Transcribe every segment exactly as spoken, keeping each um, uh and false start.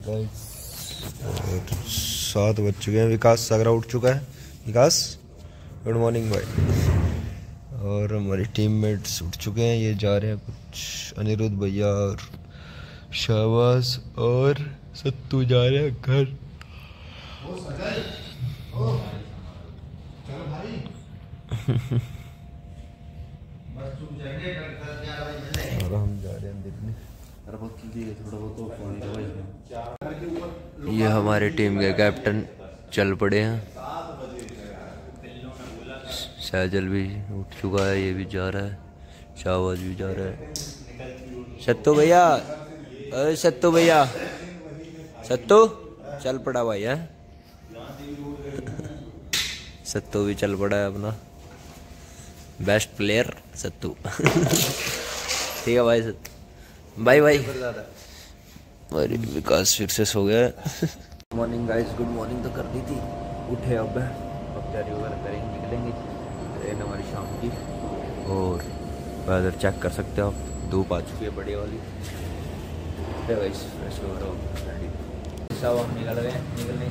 और सात बज चुके हैं। विकास सागरा उठ चुका है। विकास गुड मॉर्निंग भाई। और हमारी टीममेट्स उठ चुके हैं। ये जा रहे हैं कुछ अनिरुद्ध भैया और शाहबाज और सत्तू जा रहे हैं घर। और हम जा रहे हैं दिल्ली। ये हमारे टीम के कैप्टन चल पड़े हैं। सैजल भी उठ चुका है, ये भी जा रहा है, शाहबाज भी जा रहा है। सत्तू भैया, अरे सत्तू भैया, सत्तू चल पड़ा भाई है। सत्तू भी चल पड़ा है अपना बेस्ट प्लेयर सत्तू। ठीक है भाई सत्तू, बाय बाय। अरे विकास फिर से सो गया। Good morning guys, good morning तो कर दी थी। उठे अब अब तैयारी वगैरह करेंगे, निकलेंगे। ट्रेन हमारी शाम की। और वेदर चेक कर सकते हो आप, धूप आ चुकी है बड़ी वाली। गाइस फ्रेश वगैरह सब हम निकल गए, निकलने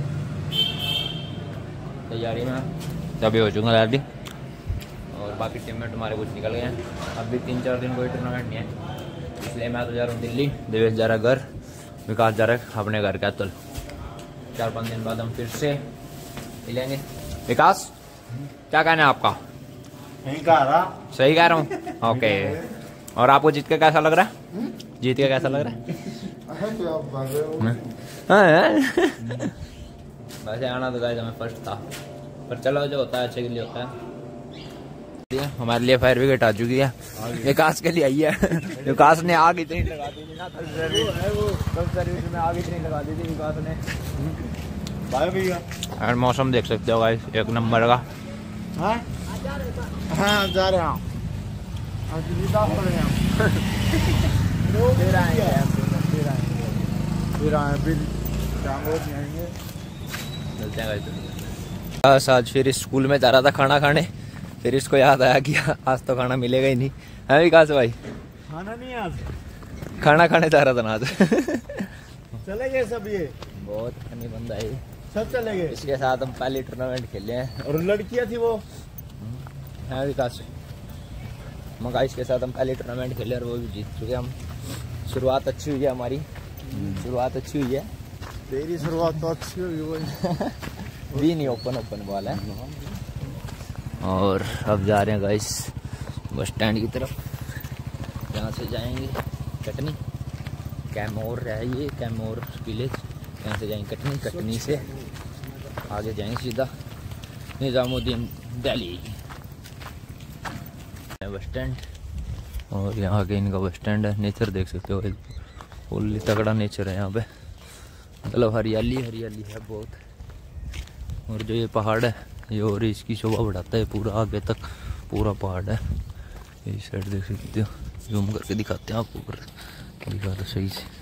तैयारी में तभी हो चुका रेडी। और बाकी टीममेट हमारे कुछ निकल गए हैं। अब भी तीन चार दिन कोई टूर्नामेंट नहीं है, इसलिए मैं तो जा रहा हूँ दिल्ली। देवेश जा रहा है घर, विकास जा रहा है अपने घर का। तो चार पाँच दिन बाद हम फिर से मिलेंगे। विकास क्या कहना है आपका? नहीं कह रहा, सही कह रहा हूँ। ओके। और आपको जीत के कैसा लग रहा है? जीत के कैसा लग रहा है? वैसे आना तो गाइस हमें फर्स्ट था, पर चलो जो होता है अच्छे के लिए होता है। हमारे लिए फायर ब्रिगेड आ चुकी है, विकास के लिए आई है। विकास ने आग इतनी लगा दी थी ना, कल सर्विस में आग इतनी लगा दी थी विकास ने। और मौसम देख सकते हो गाइस, एक नंबर का। हाँ हाँ जा रहे हैं, फिर आएंगे फिर आएंगे फिर आए फिर जाएंगे। चलते हैं गाइस। आज फिर स्कूल में जा रहा था खाना खाने, फिर इसको याद आया कि आज तो खाना मिलेगा ही नहीं है। विकास भाई खाना नहीं आज, खाना खाने जा रहा था ना आज। चले गए सब, ये बहुत फनी बंदा है, सब चले गए। इसके साथ हम पहले टूर्नामेंट खेले हैं। और लड़कियां थी वो है विकास मगा, इसके साथ हम पहले टूर्नामेंट खेले और वो भी जीत चुके हम। शुरुआत अच्छी हुई है हमारी, शुरुआत अच्छी हुई है। तेरी शुरुआत तो अच्छी हुई वही भी नहीं, ओपन ओपन बॉल है। और अब जा रहे हैं गाइस बस स्टैंड की तरफ, यहाँ से जाएंगे कटनी। कैमोर है ये, कैमोर विलेज। यहाँ से जाएंगे कटनी, कटनी से आगे जाएंगे सीधा निजामुद्दीन दिल्ली बस स्टैंड। और यहाँ आगे इनका बस स्टैंड है। नेचर देख सकते हो, फुल्ली तगड़ा नेचर है यहाँ पे, मतलब हरियाली हरियाली है बहुत। और जो ये पहाड़ है ये और इसकी शोभा बढ़ाता है, पूरा आगे तक पूरा पहाड़ है। ये साइड देख सकते हो, जूम करके दिखाते हैं आपको, ऊपर दिखा दो सही से।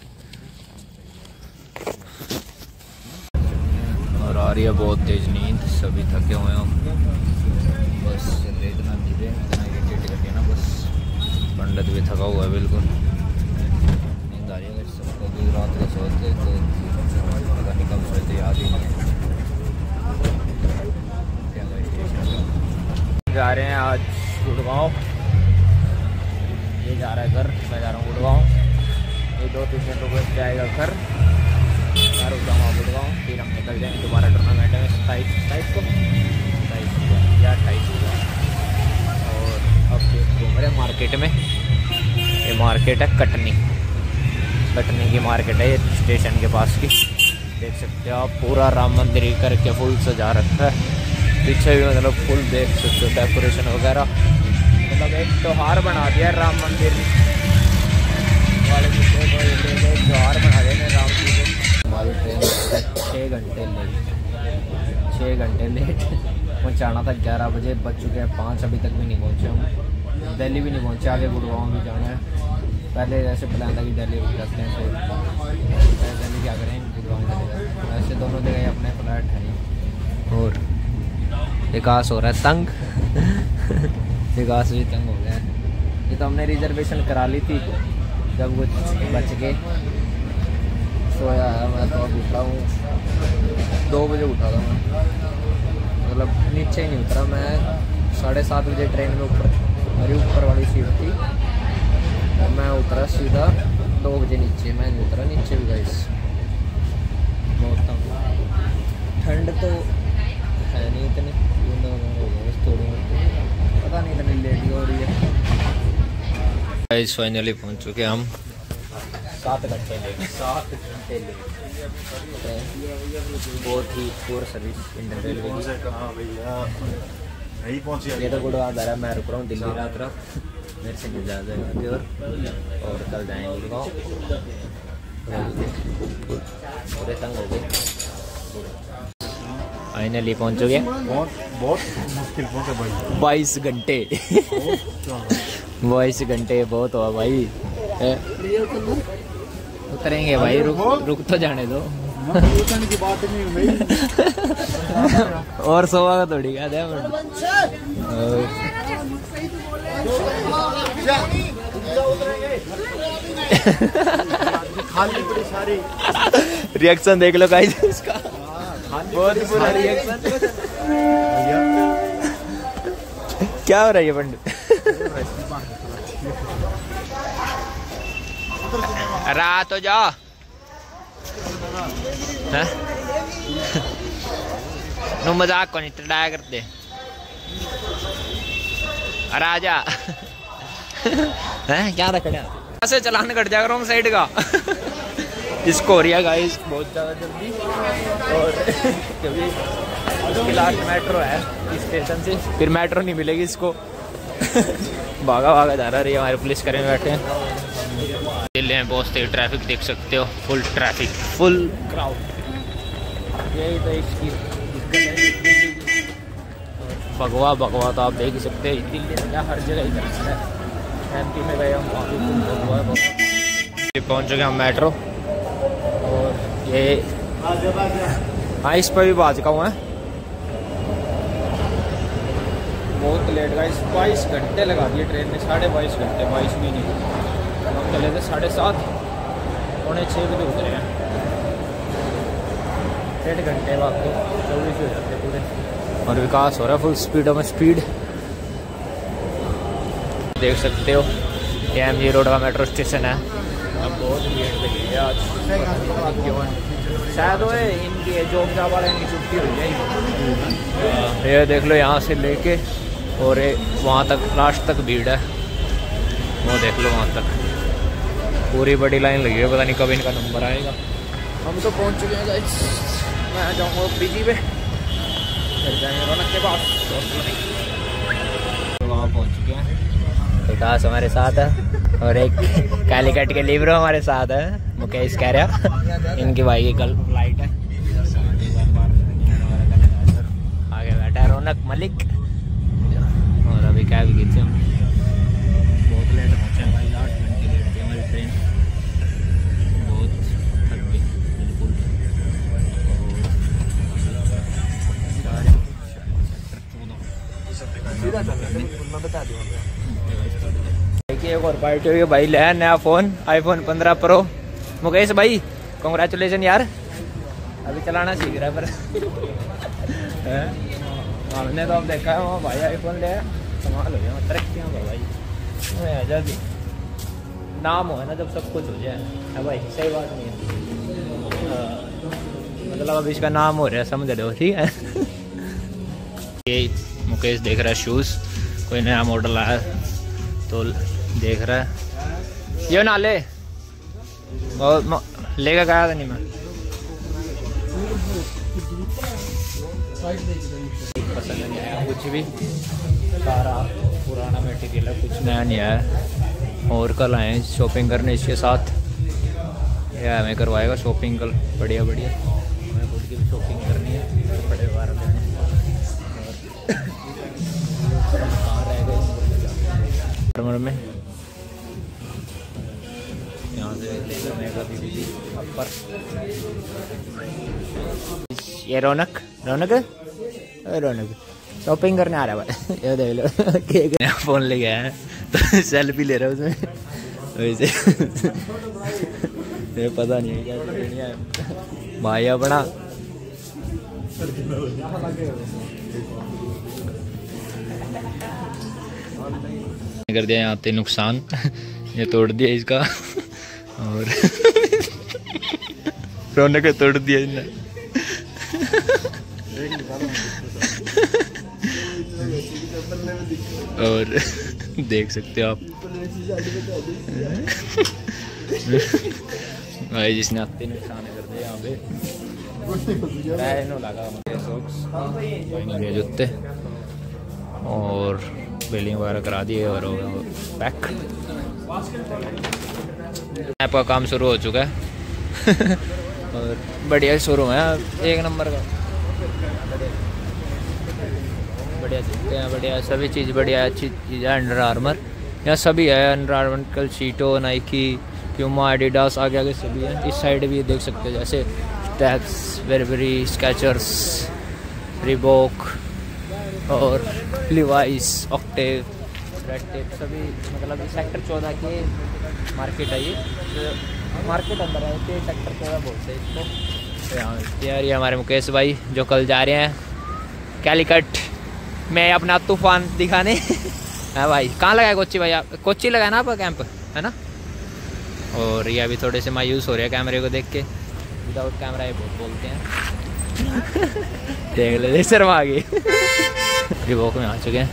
और आ रही है बहुत तेज नींद, सभी थके हुए हम, बस इतना धीरे इतना इरिटेट करके ना, बस पंडित भी थका हुआ है बिल्कुल। नींद आ रही है सबको, भी रात को सोते तो पता नहीं कब सोते, याद ही नहीं है। जा रहे हैं आज गुड़गांव, ये जा रहा है घर, मैं जा रहा हूँ गुड़गांव। ये दो तीन दिन रुक जाएगा घर, मैं रुक जाऊँगा गुड़गांव, फिर हम निकल जाएंगे दोबारा टूर्नामेंट में सताईस सताईस को सताईस को या अट्ठाईस को। और अब घूम रहे मार्केट में, ये मार्केट है कटनी, कटनी की मार्केट है ये, स्टेशन के पास की। देख सकते हो आप, पूरा राम मंदिर करके फुल सजा रखा है। पीछे भी मतलब फुल देख सकते हो डेकोरेशन वगैरह, मतलब एक त्योहार बना दिया राम मंदिर वाले त्योहार बना दिया राम जी के। हमारी ट्रेन छः घंटे लेट, छः घंटे लेट पहुँचाना था ग्यारह बजे, बज चुके हैं पाँच, अभी तक भी नहीं पहुँचे हम। दिल्ली भी नहीं पहुँचे, आगे गुड़गांव भी जाना है। पहले ऐसे प्लान था कि दिल्ली रुक जाते हैं, तो दिल्ली क्या करें, गुड़गांव चले जाते। ऐसे दोनों जगह अपने फ्लैट है। और विकास हो रहा है तंग। विकास भी तंग हो गया है। ये तो हमने रिजर्वेशन करा ली थी, जब कुछ बच गए सोया है मैं तो अब उठा हूँ, दो बजे उठा था मैं, मतलब नीचे ही नहीं उतरा मैं। साढ़े सात बजे ट्रेन में ऊपर, मेरी ऊपर वाली सीट थी, और मैं उतरा सीधा दो बजे नीचे। मैं नहीं उतरा नीचे भी गाइस, बहुत तंग। ठंड तो है नहीं इतनी, थोड़ी पता नहीं इतनी लेट हो रही है। गाइस फाइनली पहुंच चुके हम, सात घंटे लेट, सात घंटे लेट। बहुत ही पुअर सर्विस इंडियन रेलवे की। नहीं पहुंचे। ये तो गुड़गांव जा रहा है, मैं रुक रहा हूँ दिल्ली रात रात, मेरे से नहीं जा जाएगा और और कल जाएंगे गुड़गांव। पूरे तंग हो गए। फाइनली पहुँच चुके। बहुत बहुत मुश्किल पहुंचे भाई, बाईस घंटे बाईस घंटे बहुत हुआ भाई। उतरेंगे भाई, रुक रुक तो जाने दो। की बात नहीं भाई। और सोवा का थोड़ी याद है। खाली बड़ी सारी रिएक्शन देख लो गाइस इसका, बहुत ही बुरा रिएक्शन। क्या हो रहा है ये पंडित? रात हो जाओ। नो मजाक को नहीं टड़ाया करते। अरे आजा। हैं क्या रखा ऐसे चलान कट जाएगा रॉन्ग साइड का। इसको हो रही है गाइस बहुत ज़्यादा जल्दी, और क्योंकि इसकी लास्ट मेट्रो है इस स्टेशन से, फिर मेट्रो नहीं मिलेगी इसको। भागा भागा जा रहा है, हमारे पुलिस कर्मी बैठे हैं। दिल्ली में बहुत तेज ट्रैफिक देख सकते हो, फुल ट्रैफिक, फुल क्राउड। यही तो इसकी भगवा भगवा तो आप देख ही सकते हो। दिल्ली में क्या हर जगह इधर है, एमपी में गए हम, वहाँ भी फुल भगवा है। पहुँच चुके हम मेट्रो, और ये हाँ इस पर भी बात का हुआ है। बहुत लेट गाइस, बाईस घंटे लगा दिए ट्रेन में, साढ़े बाईस घंटे, बाईस भी नहीं। हम चले थे साढ़े सात, पौने छः बजे उतरे हैं। डेढ़ घंटे बाद तो चौबीस हो जाते पूरे। और विकास हो रहा है फुल स्पीडों में स्पीड, देख सकते हो। ये एम जी रोड का मेट्रो स्टेशन है। अब बहुत भीड़ लगी है आज, क्यों शायद वो इनकी जॉब जॉब वाले इनकी छुट्टी हुई है। ये देख लो यहाँ से लेके और वहाँ तक लास्ट तक भीड़ है, वो देख लो वहाँ तक पूरी बड़ी लाइन लगी है। पता नहीं कब इनका नंबर आएगा। हम तो पहुँच चुके हैं गाइस, मैं जाऊँगा पीजी पे, फिर जाएंगे रौनक के पास। तो वहाँ पहुँच चुके हैं, विकास हमारे साथ है, और एक कालीकट के लीब्रो हमारे साथ है, मुकेश कह रहा। इनकी भाई की कल फ्लाइट है। आगे बैठा है रौनक मलिक, और अभी क्या भी गई थी हम, बहुत लेट पहुँचे भाई, आठ घंटे लेट थी हमारी ट्रेन, बहुत थक गई बिल्कुल। मैं बता दूँ देखिए, एक और पार्टी हुई भाई, ले नया फ़ोन आईफोन पंद्रह प्रो। मुकेश भाई कॉन्ग्रेचुलेसन यार, अभी चलाना सीख रहा है पर हमने तो अब देखा है वहाँ भाई आईफोन ले, कमाल हो गया, तरक्की हो भाई। आज़ादी नाम हो है ना, जब सब कुछ हो जाए है भाई, सही बात नहीं है। मतलब अब इसका नाम हो रहा है, समझ रहे हो, ठीक है। ये मुकेश देख रहा है शूज़, कोई नया मॉडल आया तो देख रहा है। ये ना ले, बहुत लेकर गया था नहीं मैं, पसंद नहीं आया कुछ भी, सारा पुराना मटेरियल है, कुछ नया नहीं आया। और कल आए शॉपिंग करने इसके साथ, ये हमें करवाएगा शॉपिंग कल, बढ़िया बढ़िया। हमें खुद की भी शॉपिंग करनी है, कपड़े वगैरह लेने। कहाँ रह गए में, यहाँ से अपर। ये रौनक रौनक रौनक शॉपिंग करने आ रहा है भाई। ये देख लो केक नया फोन ले गया है तो सेल्फी ले रहा है उसमें, वैसे ये पता नहीं है क्या दुनिया है भाई अपना। कर दिया यहाँ पे नुकसान, ये तोड़ दिया इसका और रौनक तोड़ दिया इसने। और देख सकते हो आप भाई जिसने आते नुकसान कर दिया यहाँ पे लगा मुझे जूते और बिलिंग वगैरह करा दिए और पैक। ऐप का काम शुरू हो चुका है और बढ़िया शोरूम है एक नंबर का, बढ़िया चीज़ें हैं, बढ़िया सभी चीज़ बढ़िया अच्छी चीज़ है। अंडर आर्मर यहाँ सभी है, अंडर आर्मर कल शीटो नाइकी प्यूमा एडिडास आगे आगे सभी है। इस साइड भी देख सकते हो जैसे टैक्स वेरबरी स्केचर्स रिबॉक और लिवाइस ऑक्टेव रेड टेप सभी, मतलब सेक्टर चौदह के मार्केट है ये, तो मार्केट अंदर है तो सेक्टर चौदह बोलते हैं इसको। तो यहाँ यार ये हमारे मुकेश भाई जो कल जा रहे हैं कैलिकट में अपना तूफान दिखाने। है भाई कहाँ लगाया कोची भाई, आप कोची लगाया ना आपका कैंप है ना। और ये अभी थोड़े से मायूस हो रहे हैं कैमरे को देख के, विदाउट कैमरा ये बहुत बोलते हैं। देख ले शर्मा आ गई। रिबॉक में आ चुके हैं,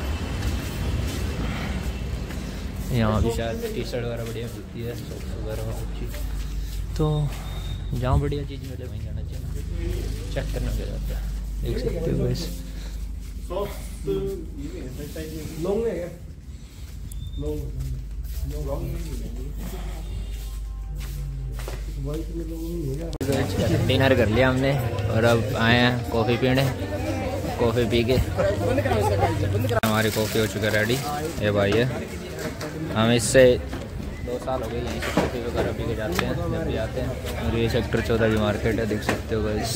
यहाँ भी शायद टी शर्ट वगैरह बढ़िया मिलती है, सॉक्स वगैरह अच्छी। तो जहाँ बढ़िया चीज़ मिले वहीं जाना चाहिए, चेक करना क्या जाता है। देख सकते हो बस डिनर कर लिया हमने और अब आए हैं कॉफ़ी पीने। कॉफ़ी पी के हमारी कॉफ़ी हो चुकी है रेडी। ये भाई है, हम इससे दो साल हो गए यहीं से कॉफ़ी वगैरह पी के जाते हैं जब भी आते हैं। और ये सेक्टर चौदह की मार्केट है, देख सकते हो गाइस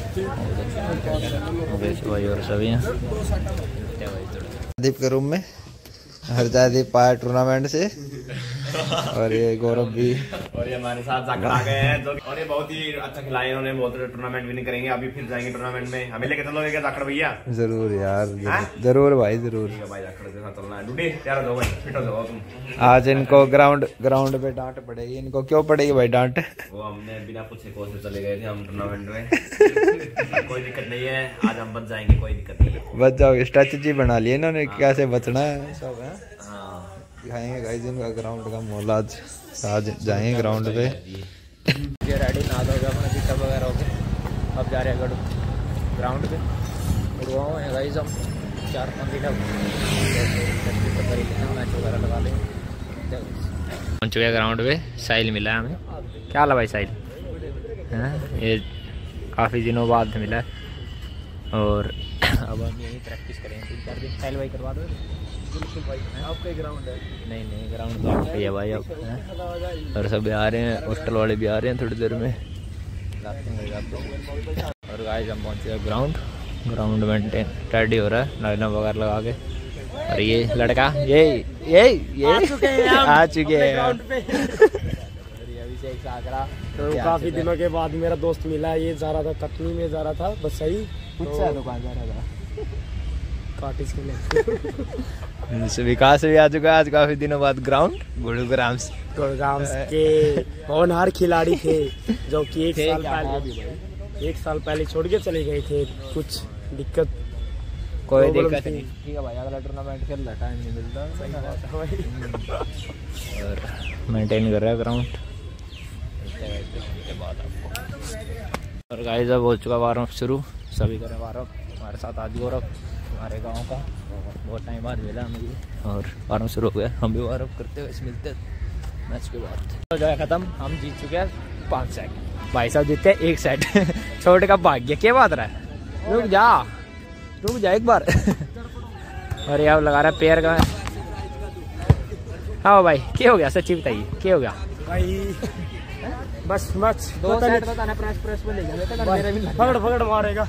भाई और सभी हैं। दीप के रूम में हरजादीप आया टूर्नामेंट से और ये गौरव भी और ये हमारे साथ जाकर आ गए हैं, जो और ये बहुत ही अच्छा खिलाए इन्होंने, बहुत टूर्नामेंट विनिंग करेंगे। अभी फिर जाएंगे टूर्नामेंट में, हमें लेके चलोगे क्या जाकर भैया? जरूर यार, जरूर भाई जरूर भाई जाकर के साथ चलना है। डूडे तैयार हो जाओ भाई, फिट हो जाओ तुम। आज इनको ग्राउंड ग्राउंड पे डांट पड़ेगी। इनको क्यों पड़ेगी भाई डांट? वो हमने बिना पूछे कोच से चले गए थे हम टूर्नामेंट में। कोई दिक्कत नहीं है, आज हम बच जाएंगे, कोई दिक्कत नहीं है। बच जाओगे, स्ट्रेटजी बना ली इन्होंने कैसे बचना है सब है। दिखाएंगे गाइस इनका ग्राउंड का माहौल। आज आज जाएंगे ग्राउंड पे। ये रेडी नहा धो गया अपना पिकअप वगैरह हो गया, अब जा रहे हैं ग्राउंड पे। गुड़गांव है गाइस, हम चार पाँच दिन मैच वगैरह लगा लेंगे। पहुँच चुके ग्राउंड पे, साहिल मिला है हमें। क्या हाल है भाई साहिल? हाँ ये काफ़ी दिनों बाद मिला है और अब हम यहीं प्रैक्टिस करेंगे तीन चार दिन। साहिल भाई करवा दो। बिल्कुल भाई, आपका ग्राउंड है? नहीं नहीं ग्राउंड तो आपका ही है भाई अब। और सब आ रहे हैं, हॉस्टल वाले भी आ रहे हैं थोड़ी देर में। और गाइस हम पहुँचे ग्राउंड। ग्राउंड में रेडी हो रहा है लाइनअप वगैरह लगा के। और ये लड़का ये ये ये आ चुके हैं आ चुके हैं तो काफी दिनों के बाद मेरा दोस्त मिला। ये जा रहा था कटनी में, जा रहा था बस सही तो दुकान जा रहा था काटिस के लिए। विकास भी आ चुका है आज काफी दिनों बाद ग्राउंड। गुरुग्राम गुरुग्राम के होनहार खिलाड़ी थे जो कि एक साल पहले एक साल पहले छोड़ के चले गए थे। कुछ दिक्कत कोई दिक्कत नहीं, ठीक है भाई। अगला टूर्नामेंट खेल रहा, टाइम नहीं मिलता और मेंटेन कर रहा है ग्राउंड। और गाइस अब हो चुका वार्म शुरू, सभी करें वार्म। हमारे साथ आज गौरव हमारे गांव का बहुत टाइम बाद मिला हमें और वार्म शुरू हो गया। हम भी वार्म करते हुए मिलते मैच के बाद। तो जो है ख़त्म, हम जीत चुके हैं पाँच सेट। भाई साहब जीते एक सेट। छोटे का भाग्य क्या बात रहा है? रुक जा रुक जा एक बार। और ये अब लगा रहा है पैर का। हाँ भाई क्या हो गया, सच्ची बताइए क्या हो गया भाई? बस मैच दो सेट बताना, प्रेस प्रेस पे ले जाएगा, पकड़ पकड़ मारेगा।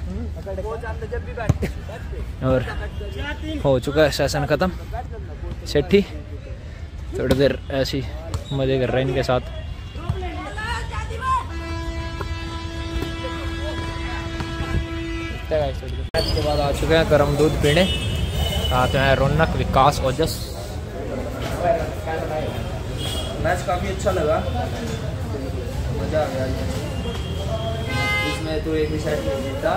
और हो चुका है सेशन खत्म। सेठी थोड़ी देर ऐसी मजे कर रहे हैं इनके साथ। मिलते हैं मैच के बाद आ चुके हैं गर्म दूध पीने, साथ में रौनक, विकास, ओजस। मैच काफ़ी अच्छा लगा, मज़ा आ गया। इसमें तो एक ही सेट जीता,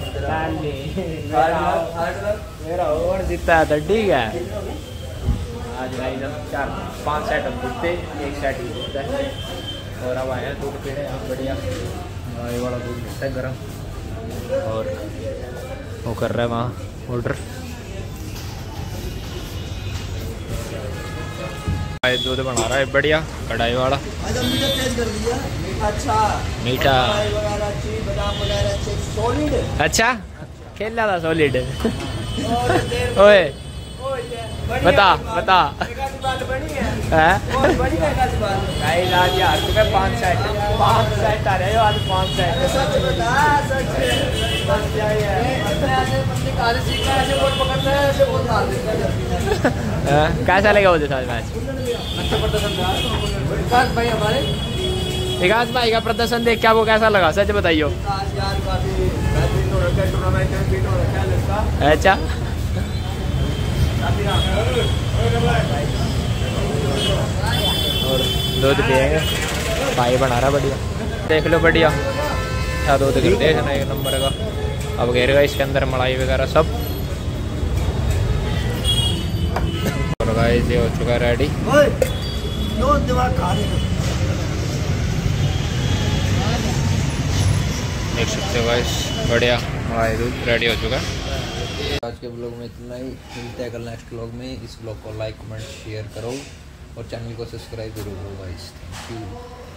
मेरा और जीता है तो ठीक है। आज भाई जब चार पाँच सेट हम जीतते, एक सेट ही जीतता है। और अब आए हैं दूध पीने, बढ़िया गाय वाला दूध मिलता है गर्म। और वो कर रहा है वहाँ ऑर्डर, दूध बना रहा है बढ़िया कढ़ाई वाला। मीठा अच्छा खेलना था सॉलिड। ओए बता बता आज यार तुम्हें पाँच सेट पाँच सेट आ रहे हो आज, पाँच सेट। कैसा लगा मुझे साथ मैच? भाई हमारे विकास भाई का प्रदर्शन देख क्या वो कैसा लगा, सच बताइयो। अच्छा और दूध पिएंगे, भाई बना रहा बढ़िया, देख लो बढ़िया अच्छा दूध कर देखना एक नंबर का। अब घेरेगा इसके अंदर मलाई वगैरह सब। और गाइस ये हो चुका है रेडी। देख सकते हो गाइस बढ़िया मलाई दूध रेडी हो चुका है। आज के ब्लॉग में इतना ही, मिलते हैं कल नेक्स्ट ब्लॉग में। इस ब्लॉग को लाइक कमेंट शेयर करो और चैनल को सब्सक्राइब जरूर करो गाइस। Thank you.